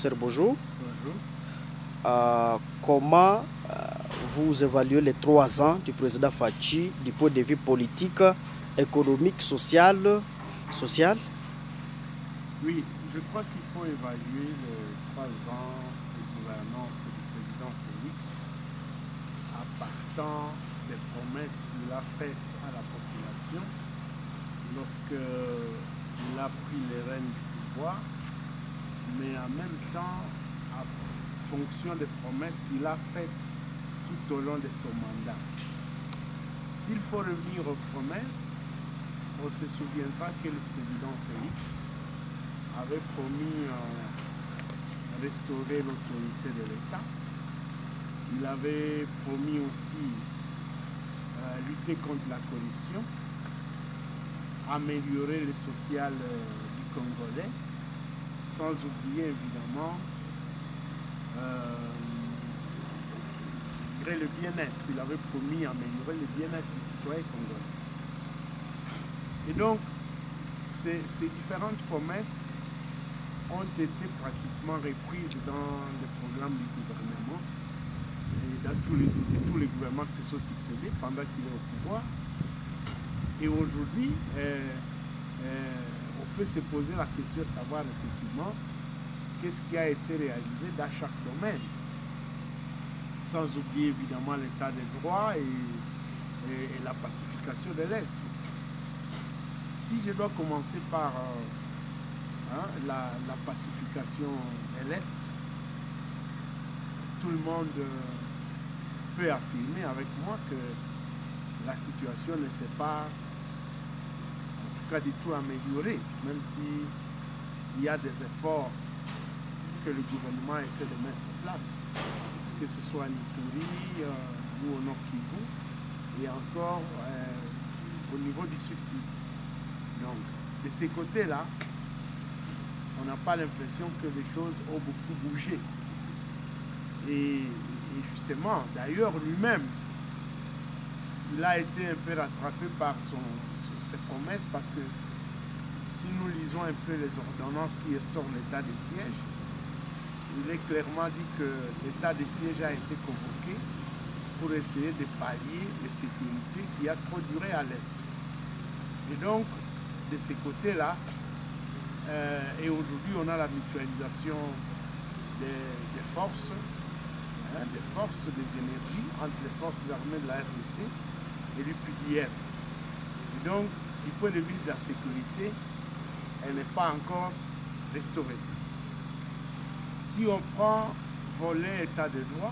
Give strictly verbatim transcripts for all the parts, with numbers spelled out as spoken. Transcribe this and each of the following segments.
professeur Bojo. Bonjour. Euh, comment euh, vous évaluez les trois ans du président Fachi du point de vue politique, économique, social, social? Oui, je crois qu'il faut évaluer les trois ans de gouvernance du président Félix à partant des promesses qu'il a faites à la population lorsqu'il a pris les rênes du pouvoir, mais en même temps à fonction des promesses qu'il a faites tout au long de son mandat. S'il faut revenir aux promesses, on se souviendra que le président Félix avait promis euh, restaurer l'autorité de l'État. Il avait promis aussi euh, lutter contre la corruption, améliorer le social euh, du Congolais, sans oublier évidemment euh, le bien-être. Il avait promis améliorer le bien-être des citoyens congolais. Et donc, ces, ces différentes promesses ont été pratiquement reprises dans le programme du gouvernement et dans tous les, tous les gouvernements qui se sont succédés pendant qu'il est au pouvoir. Et aujourd'hui, euh, euh, on peut se poser la question de savoir effectivement qu'est-ce qui a été réalisé dans chaque domaine, sans oublier évidemment l'état de droit et, et, et la pacification de l'Est. Si je dois commencer par euh, hein, la, la pacification de l'Est, tout le monde euh, peut affirmer avec moi que la situation ne s'est pas, en tout cas du tout améliorée, même s'il y a des efforts que le gouvernement essaie de mettre en place, que ce soit en Ituri euh, ou au Nord Kivu, et encore euh, au niveau du Sud Kivu. Donc, de ces côtés-là, on n'a pas l'impression que les choses ont beaucoup bougé. Et, et justement, d'ailleurs, lui-même, il a été un peu rattrapé par son, ses promesses, parce que si nous lisons un peu les ordonnances qui instaurent l'état de siège, il est clairement dit que l'état de siège a été convoqué pour essayer de pallier les sécurités qui a trop duré à l'Est. Et donc, de ces côtés-là, euh, et aujourd'hui, on a la mutualisation des, des forces, hein, des forces, des énergies entre les forces armées de la R D C et l'U P D F. Et donc, du point de vue de la sécurité, elle n'est pas encore restaurée. Si on prend volet état de droit,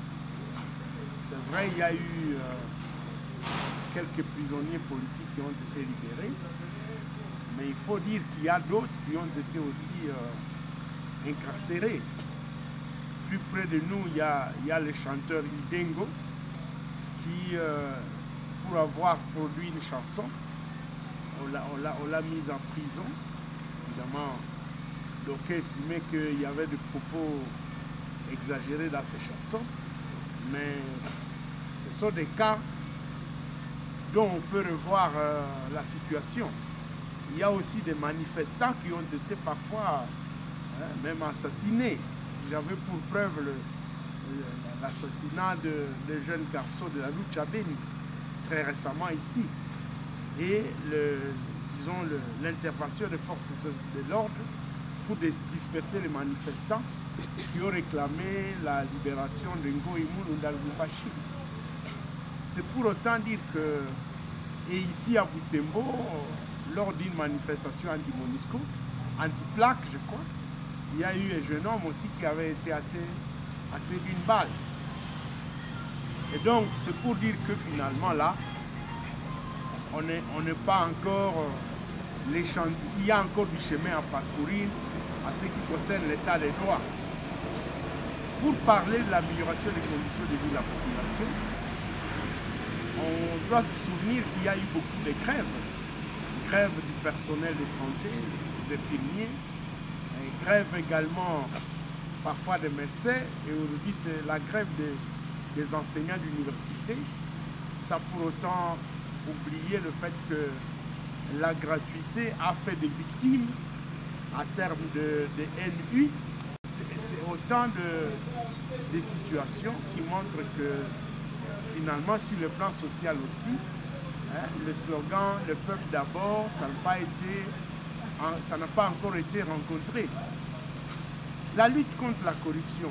c'est vrai, il y a eu euh, quelques prisonniers politiques qui ont été libérés, mais il faut dire qu'il y a d'autres qui ont été aussi euh, incarcérés. Plus près de nous, il y a, il y a le chanteur Idengo qui, euh, pour avoir produit une chanson, on l'a mis en prison. Évidemment, donc estimait qu'il y avait des propos exagérés dans ces chansons, mais ce sont des cas dont on peut revoir euh, la situation. Il y a aussi des manifestants qui ont été parfois hein, même assassinés. J'avais pour preuve l'assassinat de, de jeunes garçons de la Lucha Beni très récemment ici. Et le, disons l'intervention des forces de l'ordre pour disperser les manifestants qui ont réclamé la libération de Ngoïmou Ndalgoufachi. C'est pour autant dire que, et ici à Butembo, lors d'une manifestation anti-Monisco, anti-plaque je crois, il y a eu un jeune homme aussi qui avait été atteint, atteint d'une balle. Et donc c'est pour dire que finalement là, on n'est on n'est pas encore, les champs, il y a encore du chemin à parcourir à ce qui concerne l'état des droits. Pour parler de l'amélioration des conditions de vie de la population, on doit se souvenir qu'il y a eu beaucoup de grèves. Grève du personnel de santé, des infirmiers, et grève également parfois des médecins, et aujourd'hui c'est la grève des, des enseignants d'université, sans pour autant oublier le fait que la gratuité a fait des victimes en termes de, de N U. C'est autant de, de situations qui montrent que finalement, sur le plan social aussi, hein, le slogan « Le peuple d'abord », ça n'a pas été, ça n'a pas encore été rencontré. La lutte contre la corruption.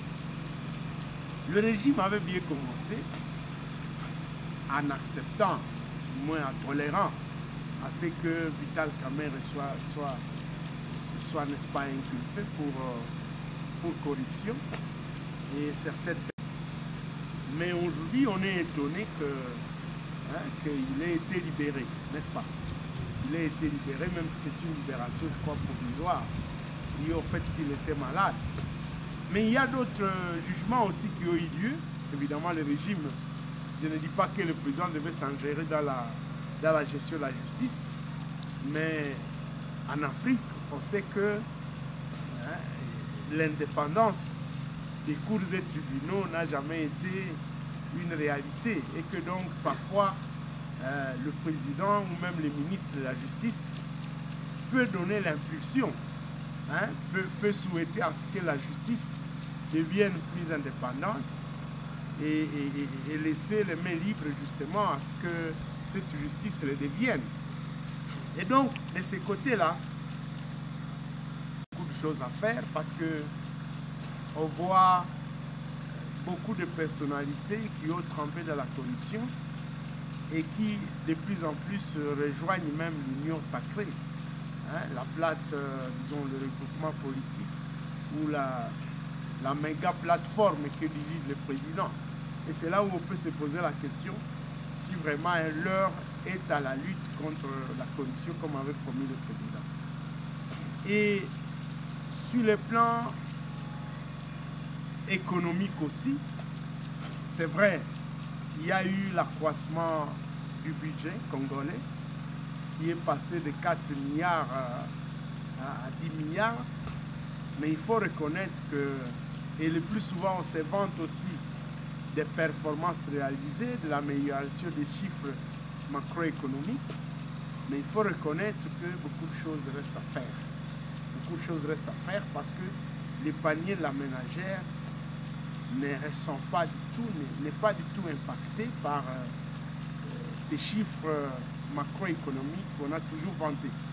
Le régime avait bien commencé en acceptant, du moins en tolérant, à ce que Vital Kamerhe soit, soit, soit n'est-ce pas, inculpé pour, pour corruption et certaines. Mais aujourd'hui, on est étonné que, hein, qu'il ait été libéré, n'est-ce pas? Il a été libéré, même si c'est une libération, je crois, provisoire, liée au fait qu'il était malade. Mais il y a d'autres jugements aussi qui ont eu lieu. Évidemment, le régime, je ne dis pas que le président devait s'ingérer dans la, dans la gestion de la justice, mais en Afrique, on sait que hein, l'indépendance des cours et tribunaux n'a jamais été une réalité et que donc parfois euh, le président ou même le ministre de la Justice peut donner l'impulsion, hein, peut, peut souhaiter à ce que la justice devienne plus indépendante et, et, et laisser les mains libres justement à ce que cette justice le devienne. Et donc, de ce côté-là, beaucoup de choses à faire parce que on voit beaucoup de personnalités qui ont trempé dans la corruption et qui de plus en plus rejoignent même l'union sacrée, hein, la plate, euh, disons, le regroupement politique ou la, la méga plateforme que dirige le président. Et c'est là où on peut se poser la question si vraiment l'heure est à la lutte contre la corruption comme avait promis le président. Et sur le plan économique aussi, c'est vrai, il y a eu l'accroissement du budget congolais qui est passé de quatre milliards à dix milliards, mais il faut reconnaître que, et le plus souvent on se vante aussi des performances réalisées, de l'amélioration des chiffres macroéconomiques, mais il faut reconnaître que beaucoup de choses restent à faire. Beaucoup de choses restent à faire parce que les paniers de la ménagère ne ressent pas du tout, n'est pas du tout impacté par euh, ces chiffres macroéconomiques qu'on a toujours vantés.